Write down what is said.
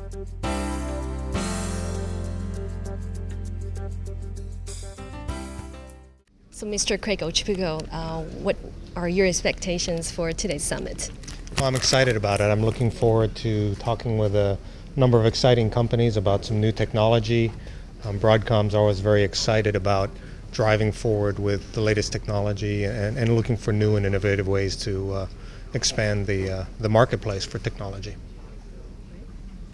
So, Mr. Craig Ochikubo, what are your expectations for today's summit? Well, I'm excited about it. I'm looking forward to talking with a number of exciting companies about some new technology. Broadcom's always very excited about driving forward with the latest technology and looking for new and innovative ways to expand the marketplace for technology.